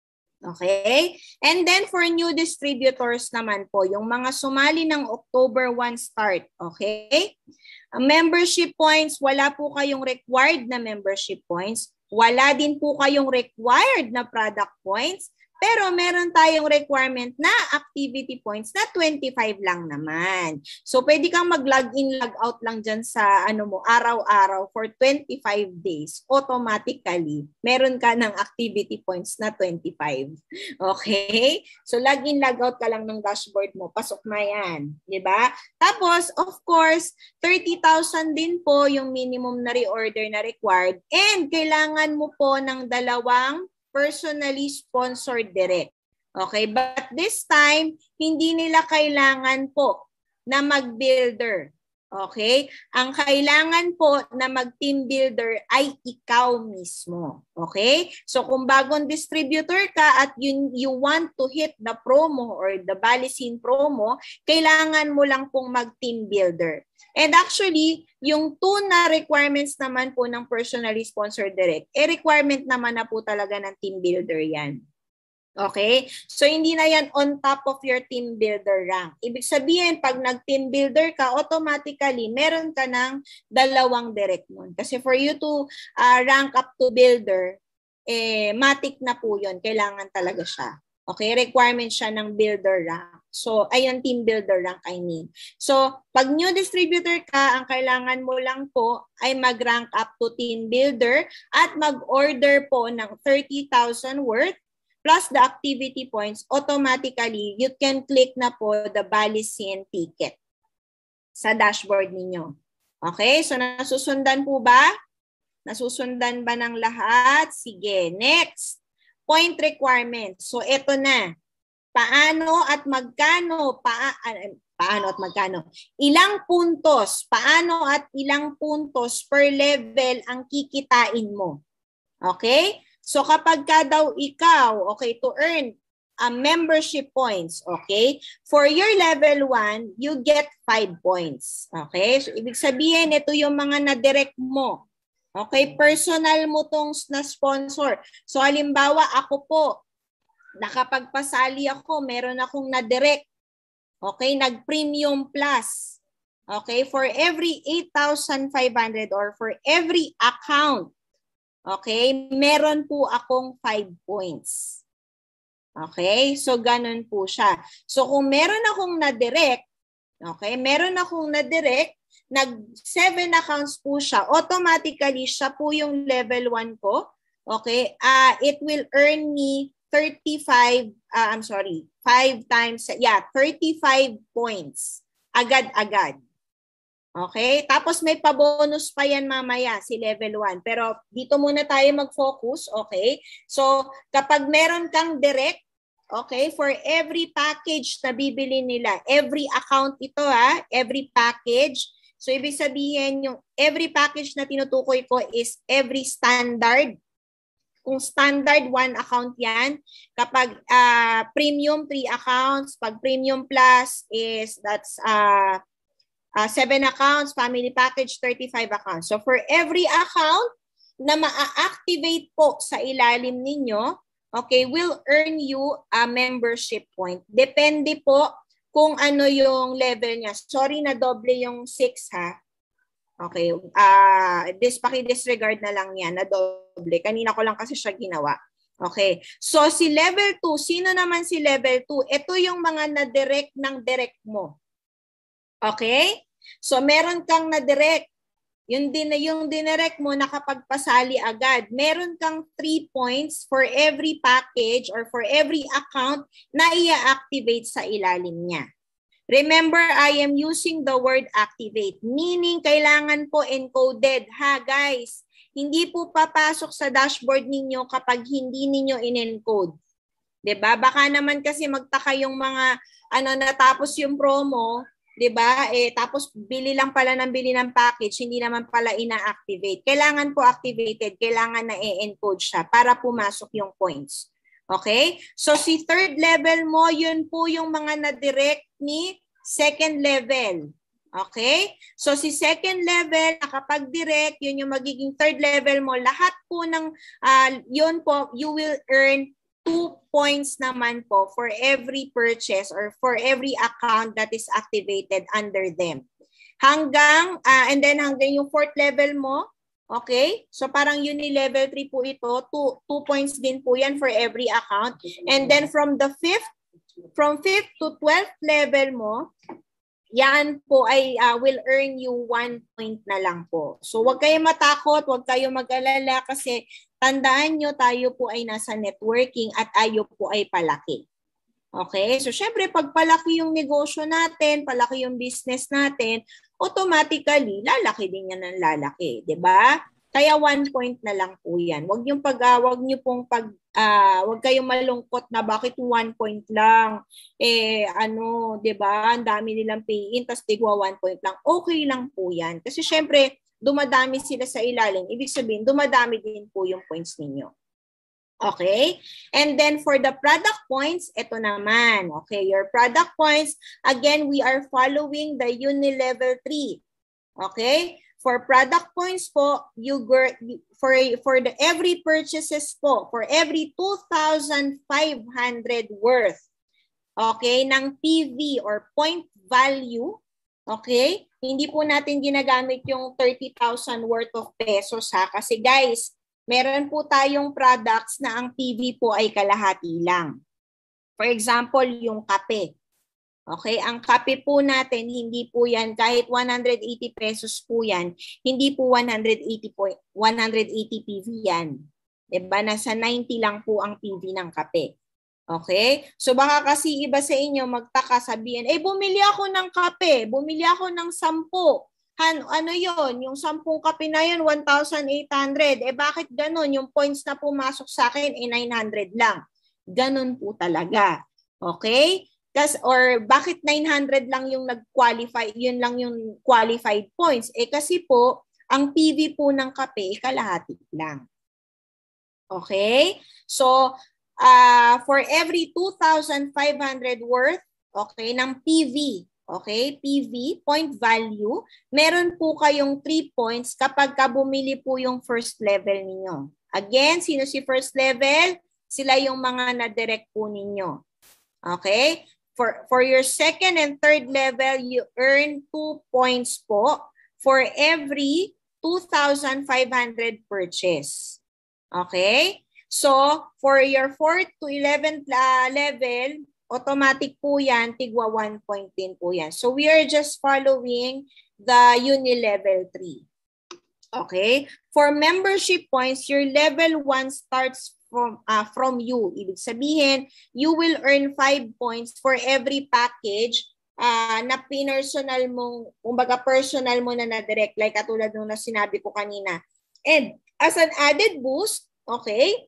Okay? And then for new distributors naman po, yung mga sumali ng October first start, okay? Membership points, wala po kayong required na membership points. Wala din po kayong required na product points. Pero meron tayong requirement na activity points na twenty-five lang naman. So pwede kang mag-login, log out lang dyan sa ano mo, araw-araw for twenty-five days. Automatically, meron ka ng activity points na twenty-five. Okay? So login, log out ka lang ng dashboard mo. Pasok na yan. Diba? Tapos, of course, thirty thousand din po yung minimum na reorder na required. And kailangan mo po ng dalawang personally sponsored direct. Okay, but this time, hindi nila kailangan po na mag-builder. Okay? Ang kailangan po na mag-team builder ay ikaw mismo. Okay? So kung bagong distributor ka at you, you want to hit the promo or the Balesin promo, kailangan mo lang pong mag-team builder. And actually, yung two na requirements naman po ng personally sponsored direct, eh requirement naman na po talaga ng team builder yan. Okay? So, hindi na yan on top of your team builder rank. Ibig sabihin, pag nag-team builder ka, automatically, meron ka ng dalawang direct nun. Kasi for you to uh, rank up to builder, eh, matik na po yun. Kailangan talaga siya. Okay? Requirement siya ng builder rank. So, ayun, team builder rank, I mean. So, pag new distributor ka, ang kailangan mo lang po ay mag-rank up to team builder at mag-order po ng thirty thousand worth plus the activity points. Automatically, you can click na po the Balesin ticket sa dashboard ninyo. Okay? So, nasusundan po ba? Nasusundan ba ng lahat? Sige, next. Point requirement. So, ito na. Paano at magkano? Pa, paano at magkano? Ilang puntos? Paano at ilang puntos per level ang kikitain mo? Okay? So, kapag ka daw ikaw, okay, to earn a membership points, okay? For your level one, you get five points. Okay? So, ibig sabihin, ito yung mga na-direct mo. Okay, personal mo tong na-sponsor. So, halimbawa, ako po, nakapagpasali ako, meron akong na-direct. Okay, nag-premium plus. Okay, for every eight thousand five hundred or for every account, okay, meron po akong five points. Okay, so ganun po siya. So, kung meron akong na-direct, okay, meron akong na-direct, nag seven accounts po siya, automatically siya po yung level one ko. Okay? Uh, it will earn me thirty-five, uh, I'm sorry, five times, yeah, thirty-five points. Agad-agad. Okay? Tapos may pabonus pa yan mamaya, si level one. Pero dito muna tayo mag-focus. Okay? So, kapag meron kang direct, okay, for every package na bibili nila, every account ito ha, every package. So, ibig sabihin, yung every package na tinutukoy ko is every standard. Kung standard, one account yan. Kapag uh, premium, three accounts. Pag premium plus is, that's uh, uh, seven accounts. Family package, thirty-five accounts. So, for every account na ma-activate po sa ilalim ninyo, okay, will earn you a membership point. Depende po kung ano yung level niya. Sorry na doble yung six ha. Okay. Uh, this, paki-disregard na lang yan na doble. Kanina ko lang kasi siya ginawa. Okay. So si level two, sino naman si level two? Ito yung mga na-direct ng direct mo. Okay? So meron kang na-direct. Yung, din, yung dinirect mo nakapagpasali agad. Meron kang three points for every package or for every account na i-activate sa ilalim niya. Remember, I am using the word activate. Meaning, kailangan po encoded. Ha, guys? Hindi po papasok sa dashboard ninyo kapag hindi ninyo in-encode. Diba? Baka naman kasi magtaka yung mga ano natapos yung promo, 'di ba? Eh tapos bili lang pala ng bili ng package, hindi naman pala ina-activate. Kailangan po activated, kailangan na i-encode siya para pumasok yung points. Okay? So si third level mo, yun po yung mga na-direct ni second level. Okay? So si second level, nakapag-direct, yun yung magiging third level mo. Lahat po ng uh, yun po, you will earn two points naman po for every purchase or for every account that is activated under them. Hanggang, uh, and then hanggang yung fourth level mo, okay? So parang yun ni level three po ito, two, two points din po yan for every account. And then from the fifth, from fifth to twelfth level mo, yan po ay uh, will earn you one point na lang po. So wag kayong matakot, wag kayong mag-alala kasi tandaan nyo tayo po ay nasa networking at ayo po ay palaki. Okay? So syempre pag palaki yung negosyo natin, palaki yung business natin, automatically lalaki din yan ng lalaki, 'di ba? Kaya one point na lang po yan. Wag yung pag uh, wag niyo pong pag uh, wag kayong malungkot na bakit one point lang. Eh ano, 'di ba? Ang dami nilang pay-in tas tigwa one point lang. Okay lang po yan. Kasi syempre dumadami sila sa ilalim. Ibig sabihin, dumadami din po yung points ninyo. Okay? And then for the product points, ito naman. Okay, your product points, again, we are following the Unilevel three. Okay? For product points po, you for for the every purchases po, for every two thousand five hundred worth, okay, ng P V or point value, okay? Hindi po natin ginagamit yung thirty thousand worth of pesos ha, kasi guys, meron po tayong products na ang P V po ay kalahati lang. For example, yung kape. Okay, ang kape po natin, hindi po yan, kahit one hundred eighty pesos po yan, hindi po one hundred eighty, one hundred eighty P V yan. Diba? Nasa ninety lang po ang P V ng kape. Okay? So baka kasi iba sa inyo magtaka sabihin, eh bumili ako ng kape, bumili ako ng sampo. Han, ano yon? Yung sampung kape na yun, one thousand eight hundred. Eh bakit ganun? Yung points na pumasok sa akin, eh nine hundred lang. Ganun po talaga. Okay? Kas, or bakit nine hundred lang yung nag-qualify, yun lang yung qualified points? Eh kasi po, ang P V po ng kape, kalahati lang. Okay? So, uh, for every two thousand five hundred worth, okay, ng P V, okay, P V, point value, meron po kayong three points kapag ka bumili po yung first level ninyo. Again, sino si first level? Sila yung mga na-direct po ninyo. Okay? For, for your second and third level, you earn two points po for every two thousand five hundred purchase. Okay? So, for your fourth to eleventh uh, level, automatic po yan, tigwa one point din po yan. So, we are just following the uni-level three. Okay? For membership points, your level one starts from uh, from you. Ibig sabihin, you will earn five points for every package uh, na personal mong, kumbaga personal mo na na-direct, like katulad nung na sinabi ko kanina. And as an added boost, okay,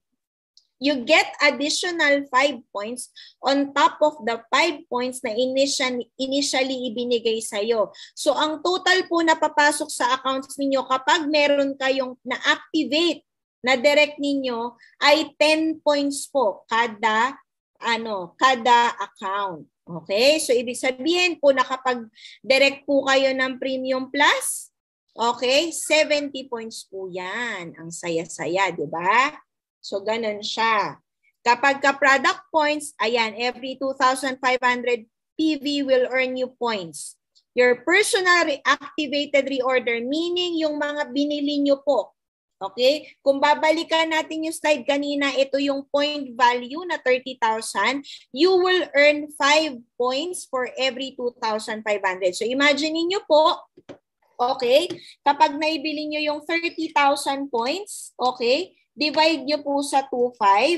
you get additional five points on top of the five points na initially, initially ibinigay sa'yo. So, ang total po na papasok sa accounts ninyo kapag meron kayong na-activate na direct ninyo ay ten points po kada, ano, kada account. Okay? So, ibig sabihin po na kapag direct po kayo ng Premium Plus, okay, seventy points po yan. Ang saya-saya, di ba? So, ganun siya. Kapag ka-product points, ayan, every two thousand five hundred P V will earn you points. Your personal activated reorder, meaning yung mga binili nyo po. Okay? Kung babalikan natin yung slide kanina, ito yung point value na thirty thousand. You will earn five points for every two thousand five hundred. So, imagine niyo po, okay, kapag naibili nyo yung thirty thousand points, okay, divide nyo po sa two point five.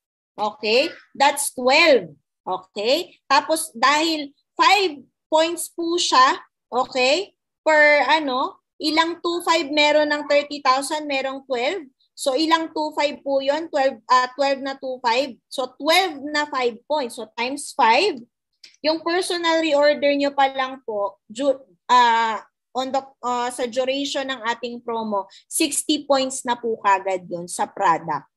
Okay? That's twelve. Okay? Tapos, dahil five points po siya, okay, per ano, ilang two point five meron ng thirty thousand, merong twelve. So, ilang two point five po yun? twelve, uh, twelve na two point five. So, twelve na five points. So, times five. Yung personal reorder nyo pa lang po, uh, on the, uh, sa duration ng ating promo, sixty points na po kagad yun sa product.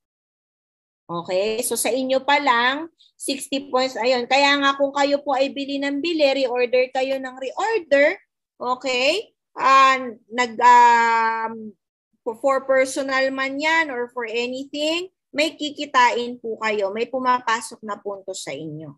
Okay? So, sa inyo pa lang, sixty points. Ayun. Kaya nga kung kayo po ay bili ng bili, reorder kayo ng reorder, okay? Uh, nag, um, for personal man yan or for anything, may kikitain po kayo. May pumapasok na punto sa inyo.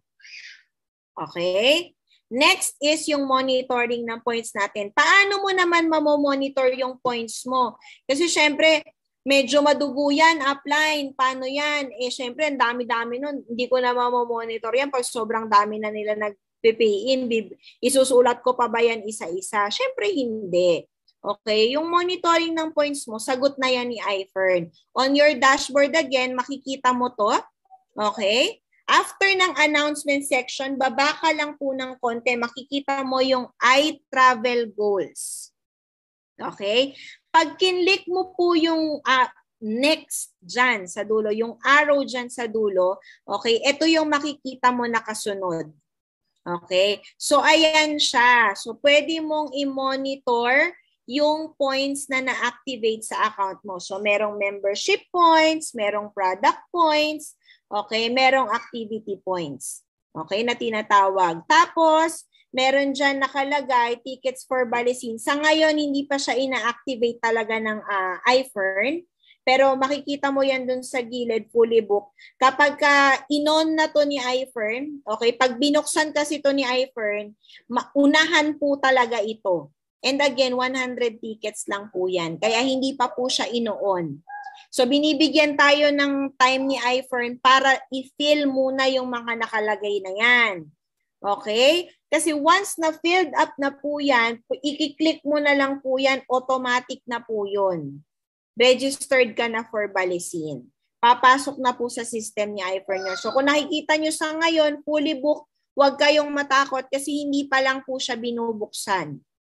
Okay? Next is yung monitoring ng points natin. Paano mo naman mamomonitor yung points mo? Kasi syempre, medyo madugo yan, upline. Paano yan? Eh syempre, ang dami-dami nun. Hindi ko na mamomonitor yan pag sobrang dami na nila nag pay in, isusulat ko pa ba yan isa-isa? Siyempre hindi. Okay? Yung monitoring ng points mo, sagot na yan ni iFern. On your dashboard again, makikita mo to. Okay? After ng announcement section, baba ka lang po ng konti, makikita mo yung iTravel goals. Okay? Pag kinlik mo po yung uh, next dyan sa dulo, yung arrow dyan sa dulo, okay, ito yung makikita mo nakasunod. Okay? So, ayan siya. So, pwede mong i-monitor yung points na na-activate sa account mo. So, merong membership points, merong product points, okay, merong activity points. Okay, na tinatawag. Tapos, meron dyan nakalagay, tickets for Balesin. Sa ngayon, hindi pa siya ina-activate talaga ng uh, iFern. Pero makikita mo yan dun sa gilid, fully booked. Kapag ka inon na to ni iFern, okay, pag binuksan kasi to ni iFern, unahan po talaga ito. And again, one hundred tickets lang po yan. Kaya hindi pa po siya inoon. So, binibigyan tayo ng time ni iFern para i-fill muna yung mga nakalagay na yan. Okay? Kasi once na filled up na po yan, i-click mo na lang po yan, automatic na po yun. Registered ka na for Balesin. Papasok na po sa system ni iFern nyo. So kung nakikita nyo sa ngayon, fully booked, huwag kayong matakot kasi hindi pa lang po siya binubuksan.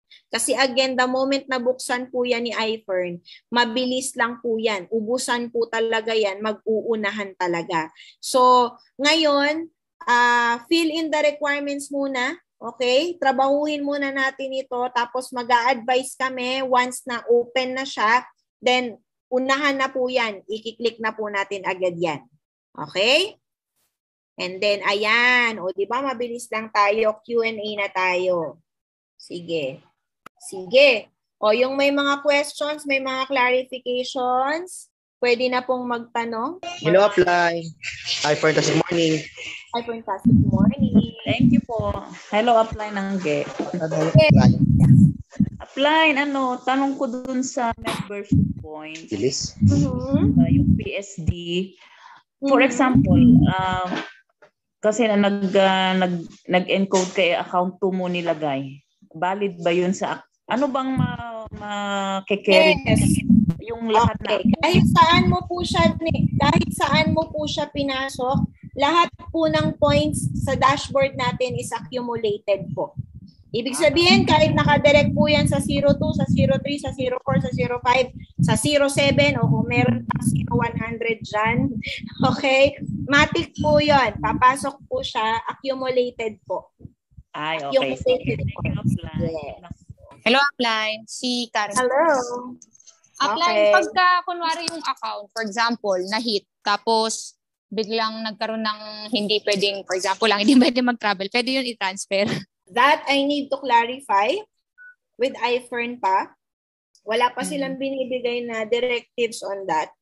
Kasi again, the moment na buksan po yan ni iFern, mabilis lang po yan. Ubusan po talaga yan, mag-uunahan talaga. So, ngayon, uh, fill in the requirements muna. Okay? Trabahuhin muna natin ito. Tapos mag-a-advise kami once na open na siya. Then, unahan na po yan. I-click na po natin agad yan. Okay? And then, ayan. O, di ba mabilis lang tayo. Q and A na tayo. Sige. Sige. O, yung may mga questions, may mga clarifications, pwede na pong magtanong. Hello, Upline. iFern, good morning. iFern, good morning. Thank you po. Hello, Upline Angge. Upline. Upline, ano, tanong ko dun sa membership points. Bilis. Mm-hmm. Uh, yung P S D. For example, uh, kasi na nag, uh, nag, nag-encode kay account two mo nilagay. Valid ba yun sa, ano bang ma-carry ma yes. yung lahat okay. na? Kahit saan mo po siya, kahit saan mo po siya pinasok, lahat po ng points sa dashboard natin is accumulated po. Ibig sabihin, kahit nakadirect po yan sa zero two, sa zero three, sa zero four, sa zero five, sa zero seven, o kung meron pang zero one hundred dyan, okay? Matic po yun. Papasok po siya, accumulated po. Ay, okay. Accumulated po. Yes. Hello, Upline. Si Karen. Hello. Upline, Okay. pagka kunwari yung account, for example, na-hit, tapos biglang nagkaroon ng hindi pwedeng, for example lang, hindi pwedeng mag-travel, pwede yun i-transfer. That I need to clarify with iFern pa. Wala pa silang binibigay na directives on that.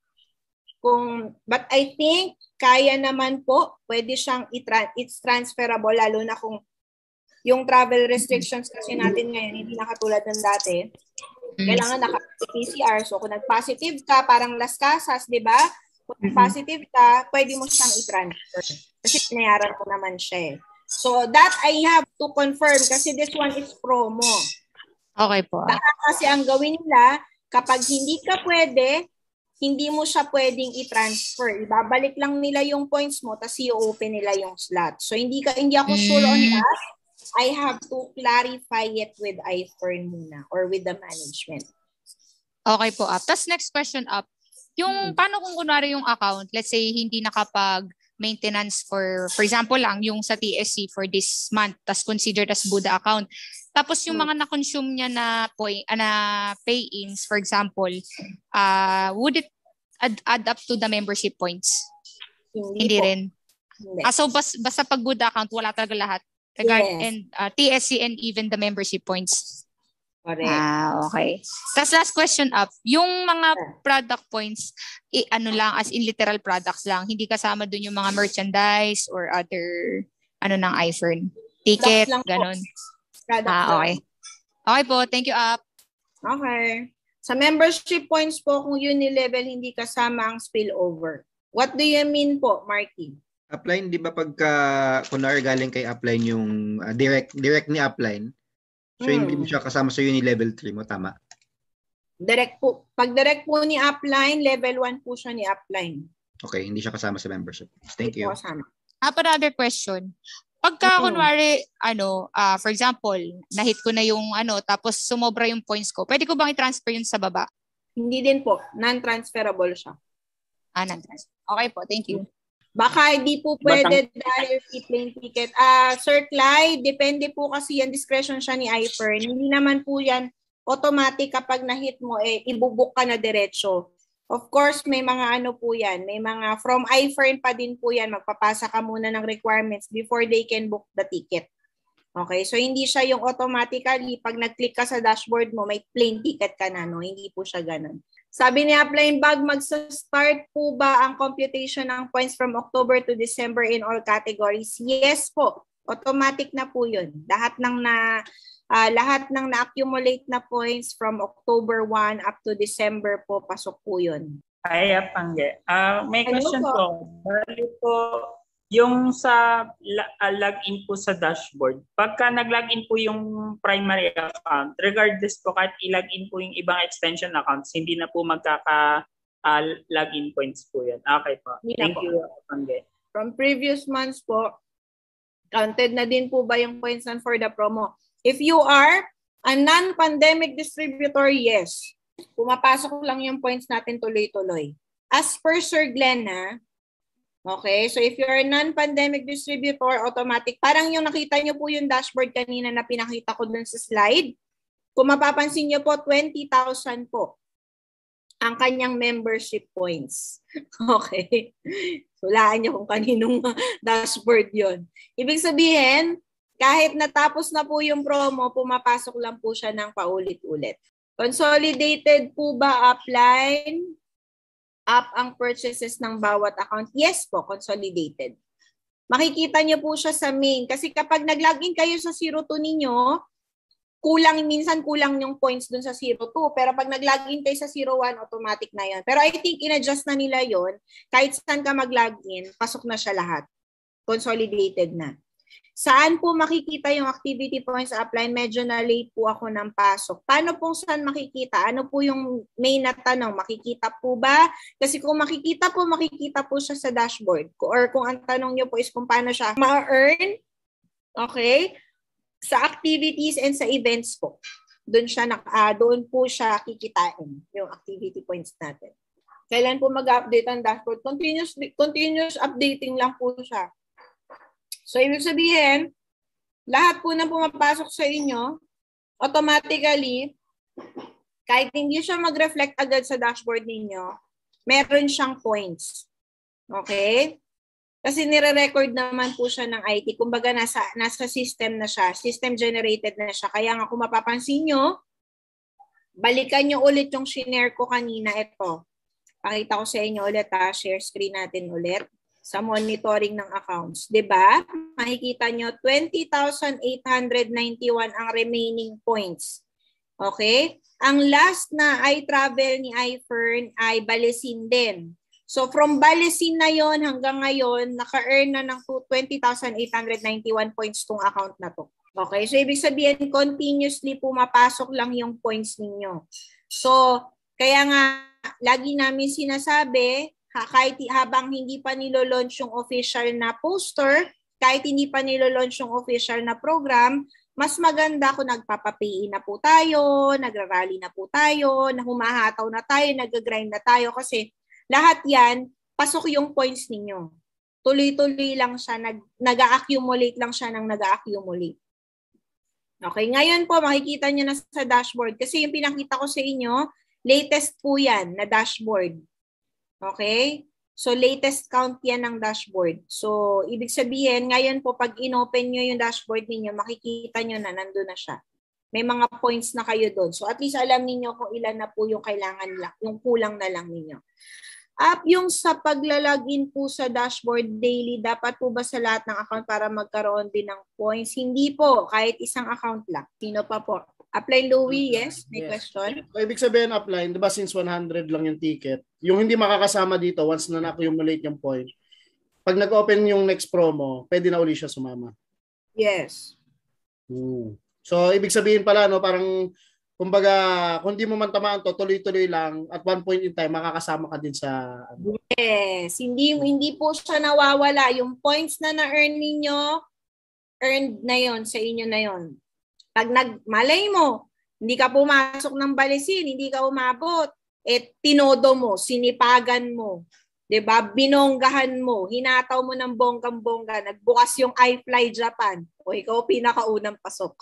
Kung, but I think kaya naman po, pwede siyang i-tra- it's transferable, lalo na kung yung travel restrictions kasi natin ngayon, hindi na katulad ng dati. Kailangan naka-P C R. So kung nag-positive ka, parang Las Casas, di ba? Kung nag-positive ka, pwede mo siyang i-transfer. Kasi pinayaran ko naman siya eh. So that I have to confirm kasi this one is promo. Okay po. Baka kasi ang gawin nila, kapag hindi ka pwede, hindi mo siya pwedeng i-transfer. Ibabalik lang nila yung points mo, tapos i-open nila yung slot. So hindi ka hindi ako sure on that. I have to clarify it with iFern muna or with the management. Okay po, Up. Tapos next question, Up. Yung, hmm. paano kung kunwari yung account, let's say, hindi nakapag-maintenance for, for example lang, yung sa T S C for this month, tas considered as Buddha account. Tapos yung hmm. mga na-consume niya na, point, uh, na pay-ins, for example, uh, would it add, add up to the membership points? Hindi, hindi po. rin. Hindi. Ah, so bas, basta pag Buddha account, wala talaga lahat. Regard, yes. And uh, T S C and even the membership points. Correct. Ah, okay. Tapos last question, Up. Yung mga product points, i- ano lang, as in literal products lang, hindi kasama dun yung mga merchandise or other, ano ng iFern. Ticket, ganun. Ah, okay. Okay po, thank you, Up. Okay. Sa membership points po, kung uni-level, hindi kasama ang spillover. What do you mean po, Marky? Upline, di ba pagka, kunwari galing kay Upline yung uh, direct direct ni Upline, so hmm. hindi mo siya kasama sa uni level three mo, tama? Direct po. Pag direct po ni Upline, level one po siya ni Upline. Okay, hindi siya kasama sa membership. Thank you. Ah, but another question. Pagka, hmm. kunwari, ano, uh, for example, na-hit ko na yung ano, tapos sumobra yung points ko, pwede ko bang i-transfer yun sa baba? Hindi din po. Non-transferable siya. Ah, non-transfer. Okay po, thank you. Baka hindi po pwede dahil plane ticket. Ah, uh, Sir Clyde, depende po kasi yan, discretion siya ni iFern. Hindi naman po yan automatic kapag na-hit mo, eh, ibubuk ka na diretso. Of course, may mga ano po yan. May mga, from iFern pa din po yan, magpapasa ka muna ng requirements before they can book the ticket. Okay, so hindi siya yung automatically, pag nag-click ka sa dashboard mo, may plane ticket ka na, no? Hindi po siya ganun. Sabi ni Upline Bag, magsa-start po ba ang computation ng points from October to December in all categories? Yes po. Automatic na po yun. Lahat ng na uh, lahat ng na-accumulate na points from October first up to December po, pasok po yun. Ay, Apangge. Uh, may ano question po? po. Bali po, yung sa uh, login po sa dashboard, pagka nag-login po yung primary account, regardless po kahit i-login po yung ibang extension accounts, hindi na po magkaka-login uh, points po yan. Okay po. Hindi Thank po. you, Apangge. From previous months po, counted na din po ba yung points na for the promo? If you are A non-pandemic distributor, yes. Pumapasok lang yung points natin tuloy-tuloy. As per Sir Glenn, ha? Okay, so if you're a non-pandemic distributor, automatic. Parang yung nakita nyo po yung dashboard kanina na pinakita ko dun sa slide. Kung mapapansin nyo po, twenty thousand po ang kanyang membership points. Okay. Hulaan nyo kung kaninong dashboard yon. Ibig sabihin, kahit natapos na po yung promo, pumapasok lang po siya ng paulit-ulit. Consolidated po ba upline? Up ang purchases ng bawat account? Yes po, consolidated. Makikita nyo po siya sa main. Kasi kapag nag-login kayo sa zero two ninyo, kulang, minsan kulang yung points dun sa zero two. Pero pag nag-login kayo sa zero one, automatic na yon. Pero I think in-adjust na nila yon. Kahit saan ka mag-login, pasok na siya lahat. Consolidated na. Saan po makikita yung activity points upline? Medyo na late po ako ng pasok. Paano po saan makikita? Ano po yung main na tanong? Makikita po ba? Kasi kung makikita po, makikita po siya sa dashboard. Or kung ang tanong nyo po is kung paano siya ma-earn, okay, sa activities and sa events po. Doon siya na, uh, doon po siya kikitain yung activity points natin. Kailan po mag-update ang dashboard? Continuous, continuous updating lang po siya. So, ibig sabihin, lahat po na pumapasok sa inyo, automatically, kahit hindi siya mag-reflect agad sa dashboard ninyo, meron siyang points. Okay? Kasi nire-record naman po siya ng I T. Kumbaga, nasa, nasa system na siya. System generated na siya. Kaya nga kung mapapansin nyo, balikan nyo ulit yung shinare ko kanina. Ito. Pakita ko sa inyo ulit ha. Share screen natin ulit. Sa monitoring ng accounts. Diba? Makikita nyo, twenty thousand eight hundred ninety-one ang remaining points. Okay? Ang last na iTravel ni iFern ay Balesin din. So, from Balesin na yon hanggang ngayon, naka-earn na ng twenty thousand eight hundred ninety-one points tong account na to. Okay? So, ibig sabihin, continuously pumapasok lang yung points ninyo. So, kaya nga, lagi namin sinasabi, kahit habang hindi pa nilo-launch yung official na poster, kahit hindi pa nilo-launch yung official na program, mas maganda kung nagpapapay na po tayo, nagrarally na po tayo, na humahataw na tayo, nag-grind na tayo kasi lahat yan, pasok yung points ninyo. Tuloy-tuloy lang siya, nag, nag-accumulate lang siya ng nag-accumulate. Okay, ngayon po makikita nyo na sa dashboard kasi yung pinakita ko sa inyo, latest po yan na dashboard. Okay? So, latest count yan ng dashboard. So, ibig sabihin, ngayon po, pag in-open nyo yung dashboard ninyo, makikita nyo na nandun na siya. May mga points na kayo doon. So, at least alam niyo kung ilan na po yung kailangan lang, yung kulang na lang ninyo. Up yung sa paglalagin po sa dashboard daily, dapat po ba sa lahat ng account para magkaroon din ng points? Hindi po, kahit isang account lang. Sino pa po? Upline Louie, yes? May yes. question? So, ibig sabihin upline, di ba since one hundred lang yung ticket, yung hindi makakasama dito, once na na-accumulate yung point, pag nag-open yung next promo, pwede na uli siya sumama. Yes. Hmm. So, ibig sabihin pala, no, parang, kumbaga, kung di mo man tamaan to, tuloy-tuloy lang, at one point in time, makakasama ka din sa... Ano. Yes. Hindi, hindi po siya nawawala. Yung points na na-earn ninyo, earned na yon sa inyo na yon. Pag nagmalay mo, hindi ka pumasok ng Balesin, hindi ka umabot, eh tinodo mo, sinipagan mo, 'di ba? Binonggahan mo, hinataw mo ng bonggang-bongga, nagbukas yung iFly Japan. O ikaw pinakaunang pasok.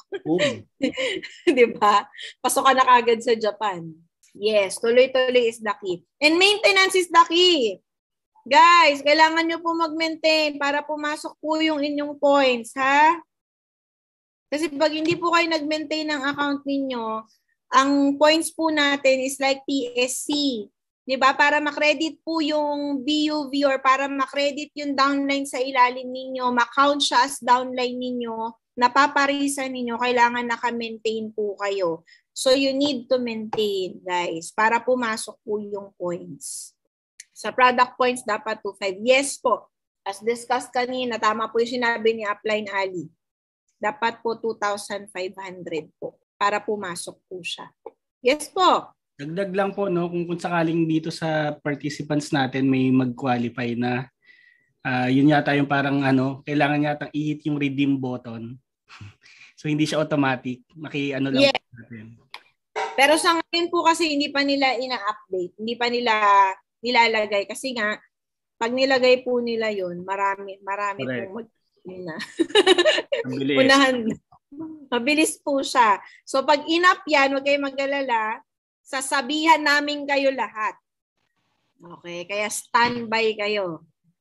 'Di ba? Pasok ka na kagad sa Japan. Yes, tuloy-tuloy is the key. And maintenance is the key. Guys, kailangan nyo po mag-maintain para pumasok po yung inyong points, ha? Kasi pag hindi po kayo nag-maintain ng account ninyo, ang points po natin is like T S C. Diba? Para makredit po yung B U V or para makredit yung downline sa ilalim ninyo, makount siya as downline ninyo, napaparisan ninyo, kailangan naka-maintain po kayo. So you need to maintain, guys, para pumasok po yung points. Sa product points, dapat two point five. Yes po. As discussed kanina, tama po yung sinabi ni Upline Ali. Dapat po two thousand five hundred po para pumasok po siya. Yes po. Dagdag lang po, no, kung, kung sakaling dito sa participants natin may mag-qualify na uh, yun yata yung parang ano, kailangan yata i-hit yung redeem button. So So hindi siya automatic. Maki-ano lang Yeah. po natin. Pero sa ngayon po kasi hindi pa nila ina-update. Hindi pa nila nilalagay. Kasi nga, pag nilagay po nila yun, marami, marami Correct. pong mag- na. Mabilis. Unahan. Mabilis po siya. So pag in-up yan, huwag kayong mag-alala, sasabihan namin kayo lahat. Okay, kaya standby kayo.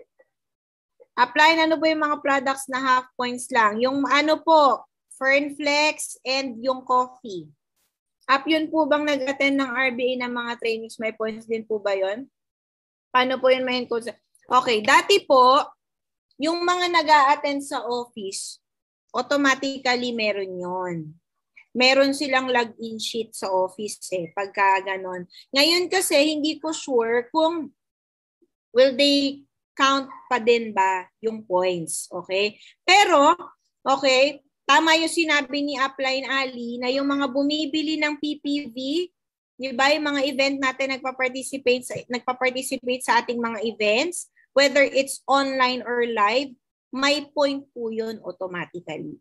Apply, ano po yung mga products na half points lang? Yung ano po, Fern Flex and yung coffee. Up yun po bang nag-attend ng R B A ng mga trainings? May points din po ba yun? Paano po yun may encode? Okay, dati po, yung mga nag-a-attend sa office, automatically meron yon. Meron silang login sheet sa office eh, pagka ganon. Ngayon kasi, hindi ko sure kung will they count pa din ba yung points, okay? Pero, okay, tama yung sinabi ni Upline Ali na yung mga bumibili ng P P V, di ba, yung mga event natin nagpa-participate sa, nagpa-participate sa ating mga events, whether it's online or live, may point po yun automatically.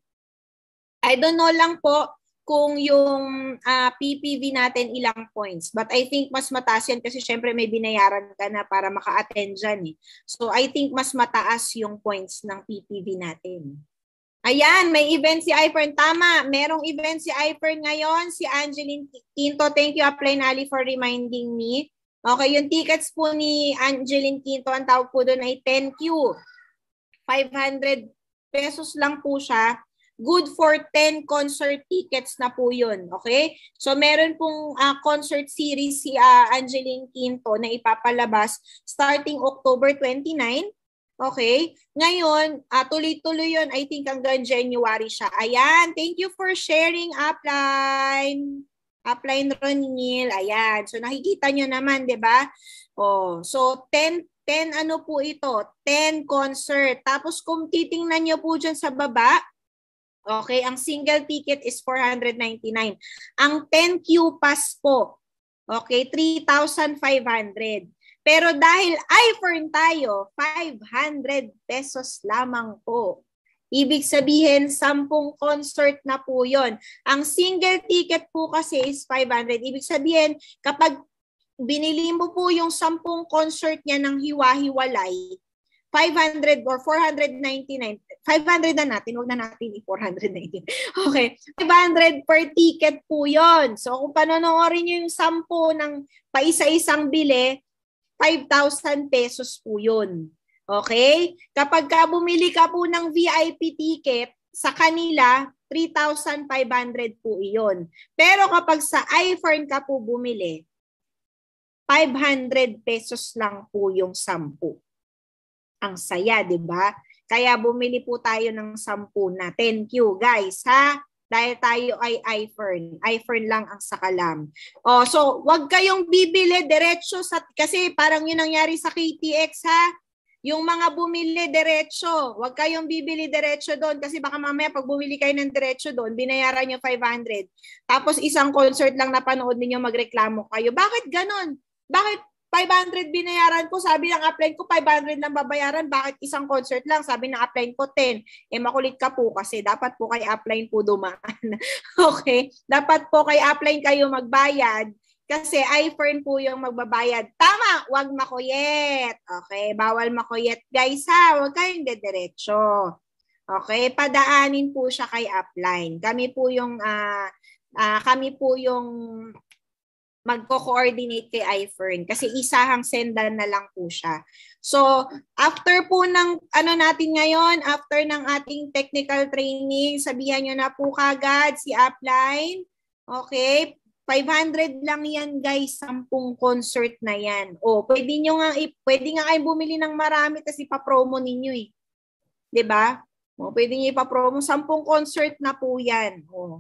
I don't know lang po kung yung uh, P P V natin ilang points. But I think mas mataas yan kasi syempre may binayaran ka na para maka-attend dyan eh. So I think mas mataas yung points ng P P V natin. Ayan, may event si iFern. Tama, merong event si iFern ngayon, si Angeline Quinto. Thank you, Upline Ali, for reminding me. Okay, yung tickets po ni Angeline Quinto, ang tawag po doon ay ten Q. five hundred pesos lang po siya. Good for ten concert tickets na po yun. Okay? So, meron pong uh, concert series si uh, Angeline Quinto na ipapalabas starting October twenty-nine. Okay? Ngayon, uh, tuloy-tuloy yun. I think hanggang January siya. Ayan. Thank you for sharing, Upline. Upline Ronil. Ayan. So, nakikita nyo naman, di ba? Oh, so, ten, ten ano po ito? ten concert. Tapos, kung titingnan nyo po dyan sa baba, okay, ang single ticket is four hundred ninety-nine. Ang ten Q pass po, okay, three thousand five hundred. Pero dahil iFern tayo, five hundred pesos lamang po. Ibig sabihin, sampung concert na po yon. Ang single ticket po kasi is five hundred. Ibig sabihin, kapag binili mo po yung sampung concert niya ng hiwa-hiwalay, five hundred or four hundred ninety-nine, five hundred na natin, huwag na natin i-four hundred nineteen. Okay, five hundred per ticket po yon. So kung panonoorin nyo yung sampu ng paisa-isang bili, five thousand pesos po yun. Okay? Kapag ka bumili ka po ng V I P ticket, sa kanila, three thousand five hundred po iyon. Pero kapag sa iFern ka po bumili, five hundred pesos lang po yung sampu. Ang saya, di ba? Kaya bumili po tayo ng sampu na. Thank you, guys, ha? Dahil tayo ay iFern. iFern lang ang sakalam. Oh, so, wag kayong bibili diretso sa, kasi parang yun nangyari sa K T X, ha? Yung mga bumili diretso, wag kayong bibili diretso doon kasi baka mamaya pag bumili kayo ng diretso doon, binayaran nyo five hundred. Tapos isang concert lang napanood ninyo, magreklamo kayo. Bakit ganon? Bakit five hundred binayaran ko? Sabi ng upline ko, five hundred lang babayaran. Bakit isang concert lang? Sabi ng upline ko, ten. Eh, makulit ka po kasi dapat po kay upline po dumaan. Okay? Dapat po kay upline kayo magbayad kasi iFern po yung magbabayad. Tama! Huwag makuyet. Okay? Bawal makuyet, guys, ha? Huwag kayong dediretso. Okay? Padaanin po siya kay upline. Kami po yung, uh, uh, kami po yung magko-coordinate kay iFern kasi isahang sendan na lang po siya. So, after po ng ano natin ngayon, after ng ating technical training, sabihan nyo na po kagad si upline. Okay? five hundred lang yan, guys, sampung concert na yan. O, pwede nyo nga, pwede nga kayo bumili ng marami kasi ipapromo ninyo eh. Diba? O, pwede nyo ipapromo, sampung concert na po yan. O.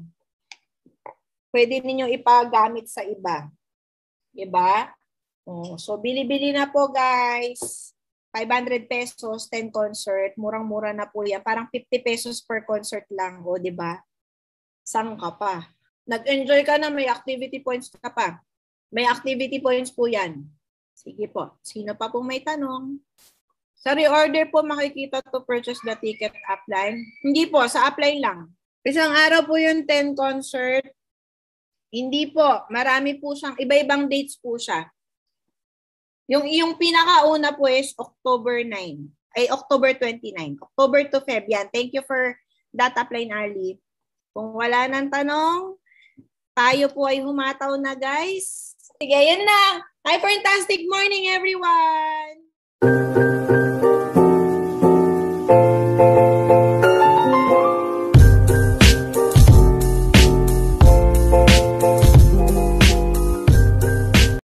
Pwede niyo ipagamit sa iba. Diba? Oh, so, bili-bili na po, guys. five hundred pesos, ten concert. Murang-mura na po yan. Parang fifty pesos per concert lang. O, diba? Sang ka pa. Nag-enjoy ka na, may activity points ka pa. May activity points po yan. Sige po. Sino pa pong may tanong? Sa reorder po, makikita to purchase the ticket upline. Hindi po, sa upline lang. Isang araw po yung ten concert. Hindi po. Marami po siyang, iba-ibang dates po siya. Yung, yung pinakauna po is October ninth. Ay, October twenty-ninth. October to Feb. Yan. Thank you for that, Upline Ali. Kung wala nang tanong, tayo po ay humataw na, guys. Sige, yan lang. Hi, fantastic morning, everyone!